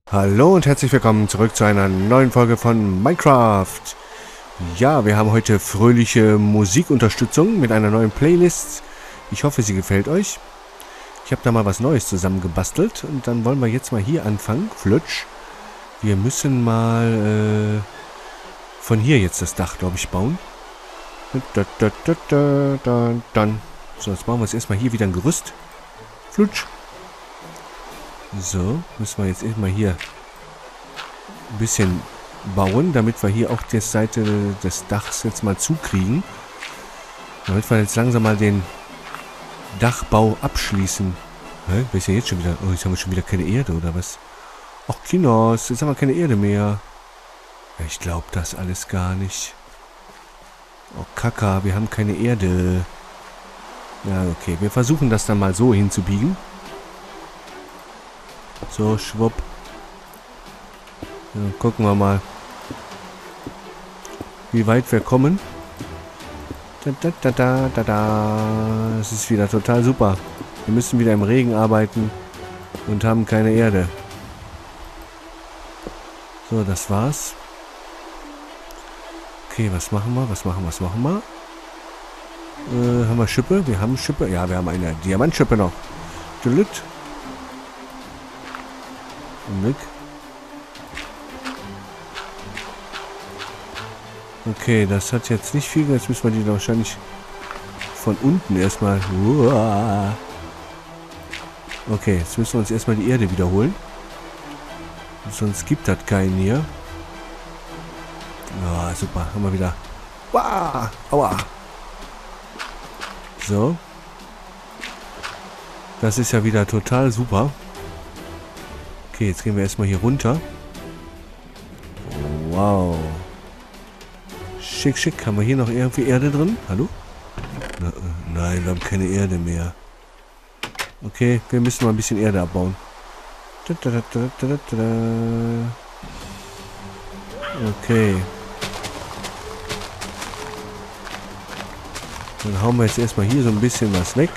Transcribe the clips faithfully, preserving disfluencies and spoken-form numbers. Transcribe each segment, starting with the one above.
Hallo und herzlich willkommen zurück zu einer neuen Folge von Minecraft. Ja, wir haben heute fröhliche Musikunterstützung mit einer neuen Playlist. Ich hoffe, sie gefällt euch. Ich habe da mal was Neues zusammengebastelt und dann wollen wir jetzt mal hier anfangen. Flutsch. Wir müssen mal äh, von hier jetzt das Dach, glaube ich, bauen. Da, da, da, da, da, dann. So, jetzt bauen wir jetzt erstmal hier wieder ein Gerüst. Flutsch. So, müssen wir jetzt erstmal hier ein bisschen bauen, damit wir hier auch die Seite des Dachs jetzt mal zukriegen. Damit wir jetzt langsam mal den Dachbau abschließen. Hä? Wer ist ja jetzt schon wieder? Oh, jetzt haben wir schon wieder keine Erde, oder was? Ach, Kinos, jetzt haben wir keine Erde mehr. Ja, ich glaube das alles gar nicht. Oh, Kaka, wir haben keine Erde. Ja, okay, wir versuchen das dann mal so hinzubiegen. So, schwupp. Ja, gucken wir mal, wie weit wir kommen. Da, da, da, da, da, da. Es ist wieder total super. Wir müssen wieder im Regen arbeiten und haben keine Erde. So, das war's. Okay, was machen wir? Was machen wir? Was machen wir? Äh, haben wir Schippe? Wir haben Schippe. Ja, wir haben eine Diamantschippe noch. Delüt. Weg. Okay, das hat jetzt nicht viel. Jetzt müssen wir die wahrscheinlich von unten erstmal. Uah. Okay, jetzt müssen wir uns erstmal die Erde wiederholen. Sonst gibt das keinen hier. Ah, super. Haben wir wieder. Uah. Aua. So. Das ist ja wieder total super. Okay, jetzt gehen wir erstmal hier runter. Wow. Schick, schick. Haben wir hier noch irgendwie Erde drin? Hallo? Na, nein, wir haben keine Erde mehr. Okay, wir müssen mal ein bisschen Erde abbauen. Okay. Dann hauen wir jetzt erstmal hier so ein bisschen was weg.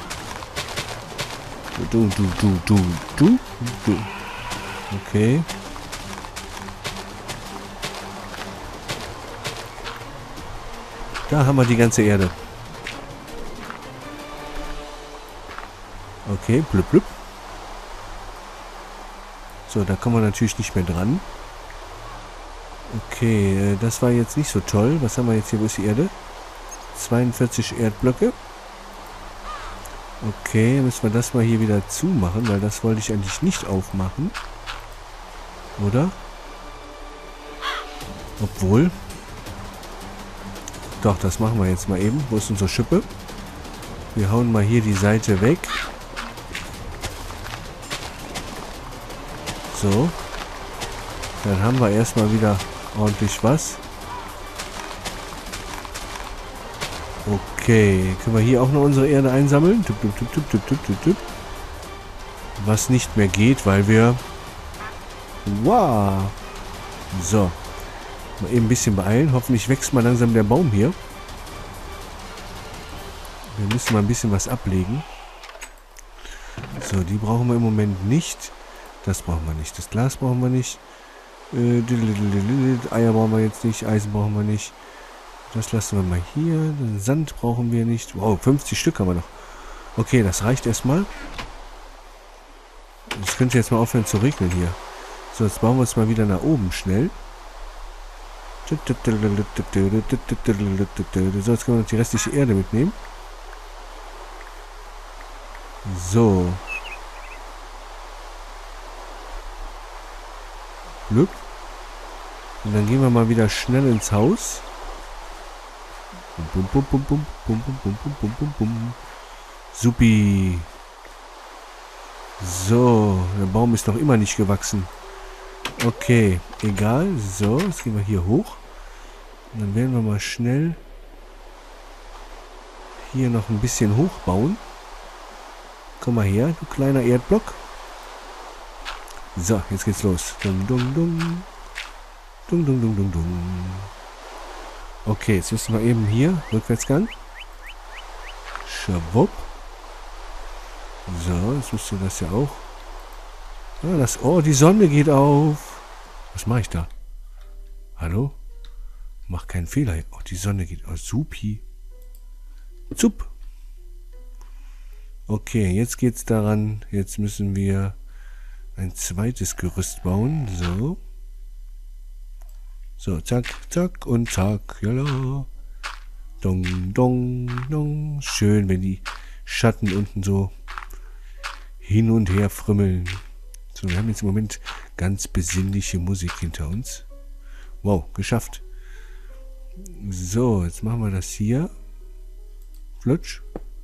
Du, du, du, du, du, du. Okay. Da haben wir die ganze Erde. Okay, blub, blub. So, da kommen wir natürlich nicht mehr dran. Okay, das war jetzt nicht so toll. Was haben wir jetzt hier? Wo ist die Erde? zweiundvierzig Erdblöcke. Okay, müssen wir das mal hier wieder zumachen, weil das wollte ich eigentlich nicht aufmachen. Oder? Obwohl. Doch, das machen wir jetzt mal eben. Wo ist unsere Schippe? Wir hauen mal hier die Seite weg. So. Dann haben wir erstmal wieder ordentlich was. Okay. Können wir hier auch noch unsere Erde einsammeln? Tup, tup, tup, tup, tup, tup, tup, tup. Was nicht mehr geht, weil wir... Wow. So. Mal eben ein bisschen beeilen. Hoffentlich wächst mal langsam der Baum hier. Wir müssen mal ein bisschen was ablegen. So, die brauchen wir im Moment nicht. Das brauchen wir nicht. Das Glas brauchen wir nicht. Äh, Eier brauchen wir jetzt nicht. Eisen brauchen wir nicht. Das lassen wir mal hier. Den Sand brauchen wir nicht. Wow, fünfzig Stück haben wir noch. Okay, das reicht erstmal. Es könnte jetzt mal aufhören zu regnen hier. So, jetzt bauen wir uns mal wieder nach oben schnell. So, jetzt können wir noch die restliche Erde mitnehmen. So. Glück. Und dann gehen wir mal wieder schnell ins Haus. Bum, bum, bum, bum, bum, bum, bum, bum, bum, bum, bum. Supi. So, der Baum ist noch immer nicht gewachsen. Okay, egal. So, jetzt gehen wir hier hoch. Und dann werden wir mal schnell hier noch ein bisschen hochbauen. Komm mal her, du kleiner Erdblock. So, jetzt geht's los. Dum, dum, dum. Dum, dum, dum, dum, dum. Okay, jetzt müssen wir eben hier Rückwärtsgang. Schwupp. So, jetzt müsste das ja auch Ah, das, oh, die Sonne geht auf. Was mache ich da? Hallo? Mach keinen Fehler. Oh, die Sonne geht auf. Supi. Zup. Okay, jetzt geht's daran. Jetzt müssen wir ein zweites Gerüst bauen. So. So, zack, zack und zack. Jalla. Dong, dong, dong. Schön, wenn die Schatten unten so hin und her frümmeln. So, wir haben jetzt im Moment ganz besinnliche Musik hinter uns. Wow, geschafft. So, jetzt machen wir das hier. Flutsch.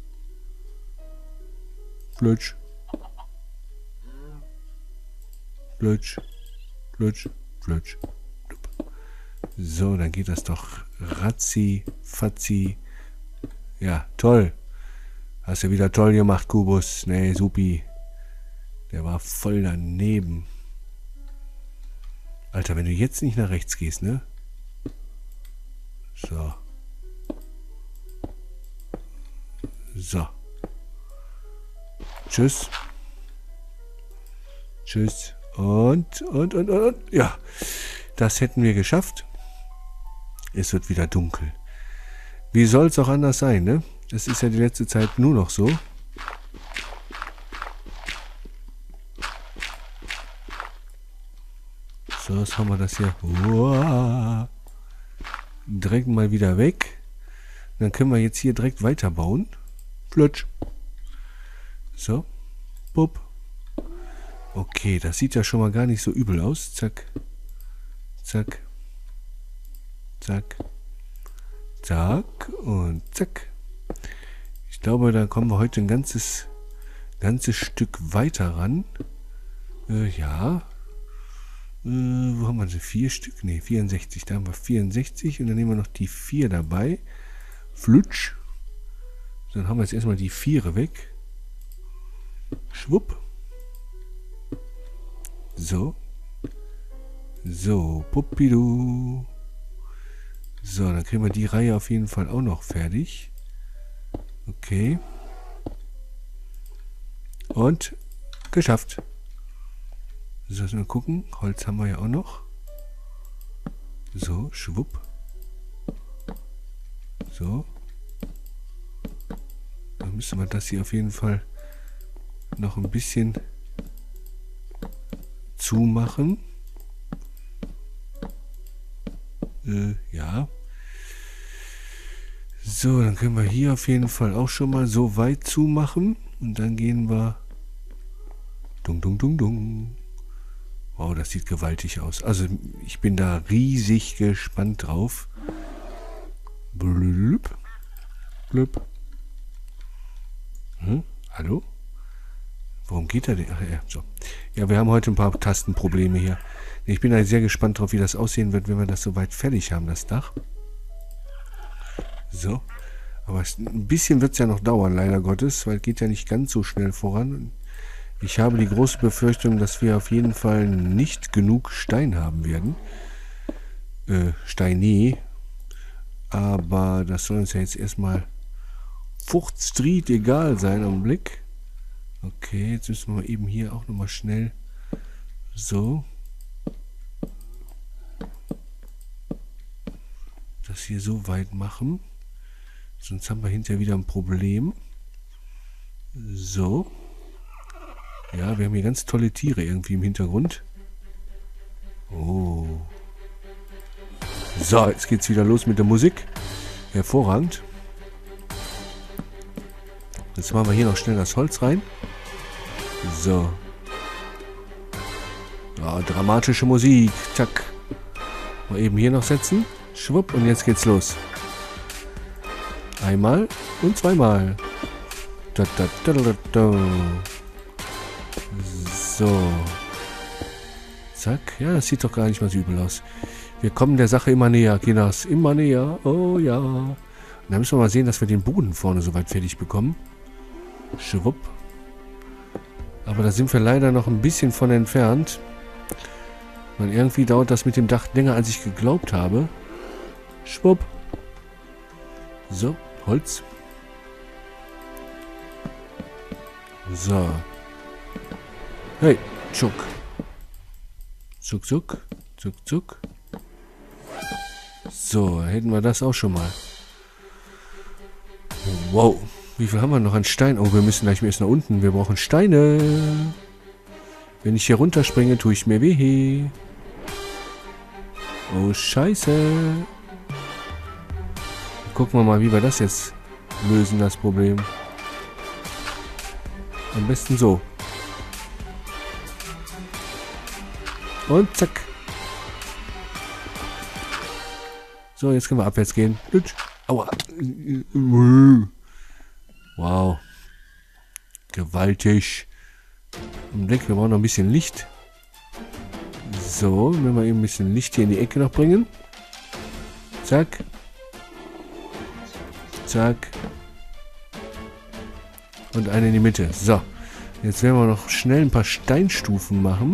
Flutsch. Flutsch. Flutsch. Flutsch. So, dann geht das doch ratzi, fatzi. Ja, toll. Hast du wieder toll gemacht, Kubus. Nee, supi. Der war voll daneben. Alter, wenn du jetzt nicht nach rechts gehst, ne? So. So. Tschüss. Tschüss. Und, und, und, und, und. Ja, das hätten wir geschafft. Es wird wieder dunkel. Wie soll es auch anders sein, ne? Das ist ja die letzte Zeit nur noch so. So, jetzt haben wir das hier. Uah. Direkt mal wieder weg. Dann können wir jetzt hier direkt weiterbauen. Flutsch. So. Bupp. Okay, das sieht ja schon mal gar nicht so übel aus. Zack. Zack. Zack. Zack. Und zack. Ich glaube, da kommen wir heute ein ganzes, ganzes Stück weiter ran. Äh, ja. Äh, wo haben wir sie? Vier Stück? Ne, vierundsechzig. Da haben wir vierundsechzig und dann nehmen wir noch die vier dabei. Flutsch. Dann haben wir jetzt erstmal die Viere weg. Schwupp. So. So, Puppidu. So, dann kriegen wir die Reihe auf jeden Fall auch noch fertig. Okay. Und geschafft. So, mal gucken. Holz haben wir ja auch noch. So, schwupp. So. Dann müssen wir das hier auf jeden Fall noch ein bisschen zumachen. Äh, ja. So, dann können wir hier auf jeden Fall auch schon mal so weit zumachen. Und dann gehen wir... Dung, dung, dung, dung. Wow, das sieht gewaltig aus. Also, ich bin da riesig gespannt drauf. Blüpp. Blüpp. Hm? Hallo? Warum geht er denn? Ach ja, so. Ja, wir haben heute ein paar Tastenprobleme hier. Ich bin da sehr gespannt drauf, wie das aussehen wird, wenn wir das soweit fertig haben, das Dach. So. Aber es, ein bisschen wird es ja noch dauern, leider Gottes, weil es geht ja nicht ganz so schnell voran. Ich habe die große Befürchtung, dass wir auf jeden Fall nicht genug Stein haben werden. Äh, Steine. Aber das soll uns ja jetzt erstmal fuchtstried egal sein am Blick. Okay, jetzt müssen wir eben hier auch nochmal schnell so das hier so weit machen. Sonst haben wir hinterher wieder ein Problem. So. Ja, wir haben hier ganz tolle Tiere irgendwie im Hintergrund. Oh. So, jetzt geht's wieder los mit der Musik. Hervorragend. Jetzt machen wir hier noch schnell das Holz rein. So. Ja, dramatische Musik. Zack. Mal eben hier noch setzen. Schwupp. Und jetzt geht's los. Einmal und zweimal. Da, da, da, da, da. So. Zack. Ja, das sieht doch gar nicht mal so übel aus. Wir kommen der Sache immer näher, Kinders. Immer näher. Oh ja. Und dann müssen wir mal sehen, dass wir den Boden vorne soweit fertig bekommen. Schwupp. Aber da sind wir leider noch ein bisschen von entfernt. Weil irgendwie dauert das mit dem Dach länger, als ich geglaubt habe. Schwupp. So, Holz. So. Hey, Zuck. Zuck, zuck. Zuck, zuck. So, hätten wir das auch schon mal. Wow. Wie viel haben wir noch an Stein? Oh, wir müssen gleich erst nach unten. Wir brauchen Steine. Wenn ich hier runterspringe, tue ich mir weh. Oh, scheiße. Gucken wir mal, wie wir das jetzt lösen, das Problem. Am besten so. Und zack. So, jetzt können wir abwärts gehen. Aua. Wow. Gewaltig. Und denk, wir brauchen noch ein bisschen Licht. So, wenn wir eben ein bisschen Licht hier in die Ecke noch bringen. Zack. Zack. Und eine in die Mitte. So. Jetzt werden wir noch schnell ein paar Steinstufen machen.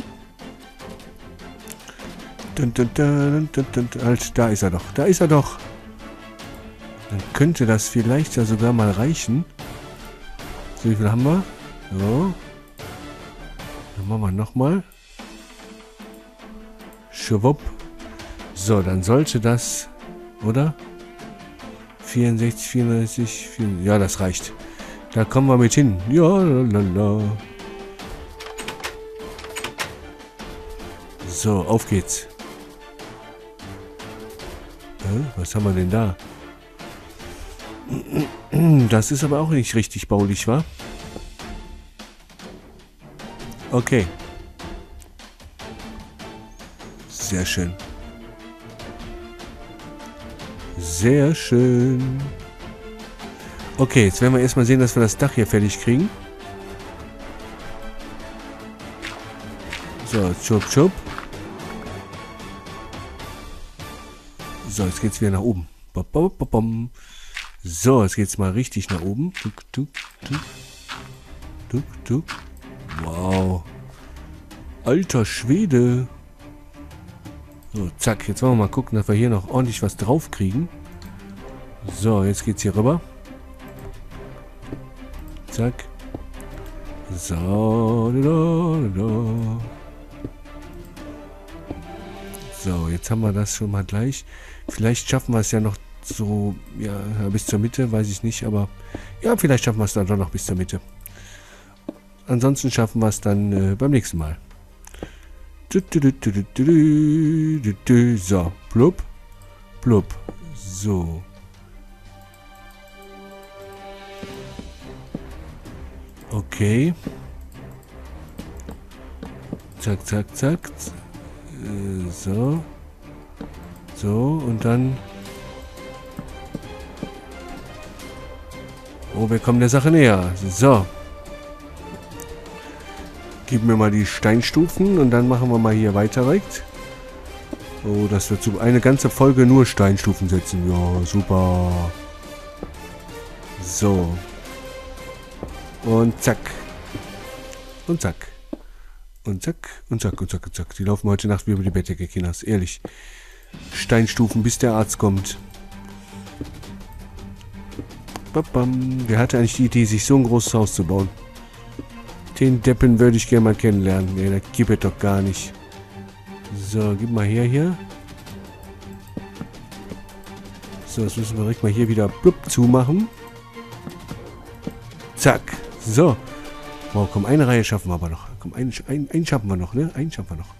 Dun, dun, dun, dun, dun, dun. Halt, da ist er doch. Da ist er doch. Dann könnte das vielleicht ja sogar mal reichen. So, wie viel haben wir? So. Dann machen wir nochmal. Schwupp. So, dann sollte das, oder? vierundsechzig, vierunddreißig, vierundsechzig. Ja, das reicht. Da kommen wir mit hin. Ja, lalala. So, auf geht's. Äh, was haben wir denn da? Das ist aber auch nicht richtig baulich, wa? Okay. Sehr schön. Sehr schön. Okay, jetzt werden wir erstmal sehen, dass wir das Dach hier fertig kriegen. So, tschupp, tschupp. So, jetzt geht's wieder nach oben. So, jetzt geht's mal richtig nach oben. Tuk, tuk, tuk. Tuk, tuk. Wow. Alter Schwede. So, zack. Jetzt wollen wir mal gucken, dass wir hier noch ordentlich was drauf kriegen. So, jetzt geht's hier rüber. Zack. So. Da, da. So, jetzt haben wir das schon mal gleich. Vielleicht schaffen wir es ja noch so, ja, bis zur Mitte, weiß ich nicht, aber ja, vielleicht schaffen wir es dann doch noch bis zur Mitte. Ansonsten schaffen wir es dann äh, beim nächsten Mal. So, plupp, plupp, so. Okay. Zack, zack, zack. Äh, so. So, und dann... Oh, wir kommen der Sache näher. So. Gib mir mal die Steinstufen und dann machen wir mal hier weiter direkt. Oh, das wird so eine ganze Folge nur Steinstufen setzen. Ja, super. So. Und zack. Und zack. Und zack. Und zack. Und zack. Und zack. Die laufen heute Nacht wie über die Bettdecke, Kinders. Ehrlich. Steinstufen, bis der Arzt kommt. Babam. Wer hatte eigentlich die Idee, sich so ein großes Haus zu bauen? Den Deppen würde ich gerne mal kennenlernen. Nee, da gibt es doch gar nicht. So, gib mal her hier. So, das müssen wir direkt mal hier wieder blub zumachen. Zack. So. Wow, komm, eine Reihe schaffen wir aber noch. Komm, einen, einen, einen schaffen wir noch, ne? Einen schaffen wir noch.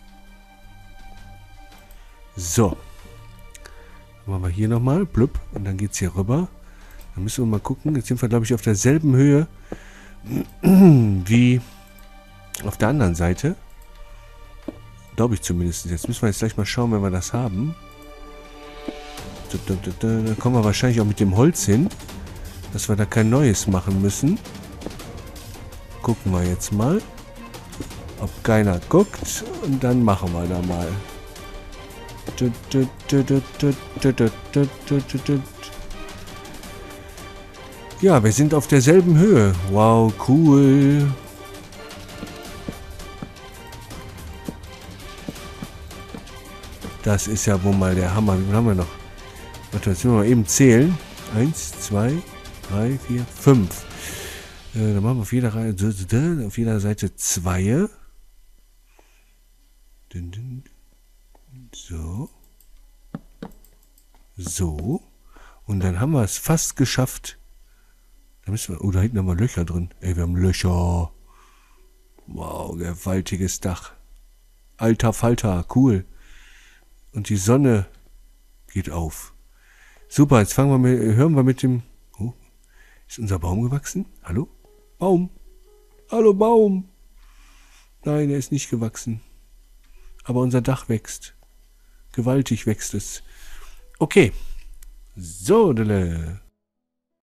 So. Dann machen wir hier nochmal. Blub. Und dann geht es hier rüber. Dann müssen wir mal gucken. Jetzt sind wir, glaube ich, auf derselben Höhe wie auf der anderen Seite. Glaube ich zumindest. Jetzt müssen wir jetzt gleich mal schauen, wenn wir das haben. Da kommen wir wahrscheinlich auch mit dem Holz hin, dass wir da kein neues machen müssen. Gucken wir jetzt mal, ob keiner guckt. Und dann machen wir da mal. Ja, wir sind auf derselben Höhe. Wow, cool. Das ist ja wohl mal der Hammer. Wie viel haben wir noch? Warte, jetzt müssen wir mal eben zählen. Eins, zwei, drei, vier, fünf. Äh, dann machen wir auf jeder, Reihe, auf jeder Seite zwei. So. So. Und dann haben wir es fast geschafft. Da müssen wir. Oh, da hinten haben wir Löcher drin. Ey, wir haben Löcher. Wow, gewaltiges Dach. Alter Falter, cool. Und die Sonne geht auf. Super, jetzt fangen wir mit, hören wir mit dem... Oh, ist unser Baum gewachsen? Hallo? Baum? Hallo Baum? Nein, er ist nicht gewachsen. Aber unser Dach wächst. Gewaltig wächst es. Okay. So, Dille.